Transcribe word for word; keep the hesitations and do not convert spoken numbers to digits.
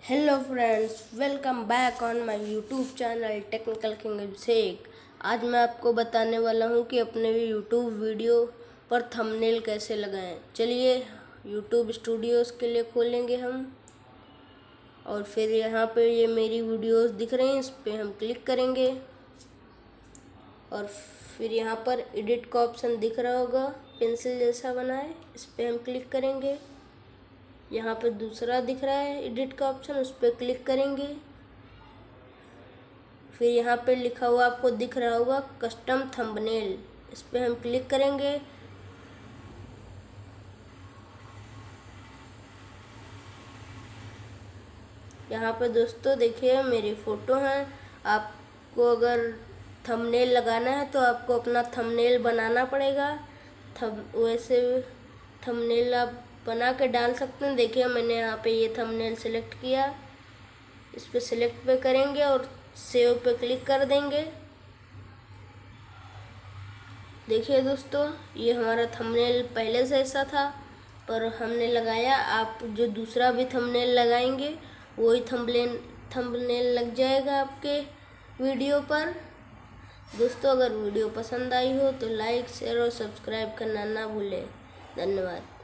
Hello friends, welcome back on my YouTube channel technical king Abhishek. आज मैं आपको बताने वाला हूं कि अपने यूट्यूब वीडियो पर थंबनेल कैसे लगाएं। चलिए यूट्यूब स्टूडियोज़ के लिए खोलेंगे हम, और फिर यहां पे ये मेरी वीडियोस दिख रही हैं, इस पर हम क्लिक करेंगे और फिर यहां पर एडिट का ऑप्शन दिख रहा होगा, पेंसिल जैसा बना है, इस पर हम क्लिक करेंगे। यहाँ पे दूसरा दिख रहा है एडिट का ऑप्शन, उस पर क्लिक करेंगे। फिर यहाँ पे लिखा हुआ आपको दिख रहा होगा कस्टम थंबनेल, इस पर हम क्लिक करेंगे। यहाँ पे दोस्तों देखिए मेरी फ़ोटो हैं। आपको अगर थंबनेल लगाना है तो आपको अपना थंबनेल बनाना पड़ेगा। थम वैसे थंबनेल आप बना के डाल सकते हैं। देखिए मैंने यहाँ पे ये थंबनेल सेलेक्ट किया, इस पे सेलेक्ट पे करेंगे और सेव पे क्लिक कर देंगे। देखिए दोस्तों ये हमारा थंबनेल पहले से ऐसा था, पर हमने लगाया। आप जो दूसरा भी थंबनेल लगाएंगे वही थंबनेल थंबनेल लग जाएगा आपके वीडियो पर। दोस्तों अगर वीडियो पसंद आई हो तो लाइक शेयर और सब्सक्राइब करना ना भूलें। धन्यवाद।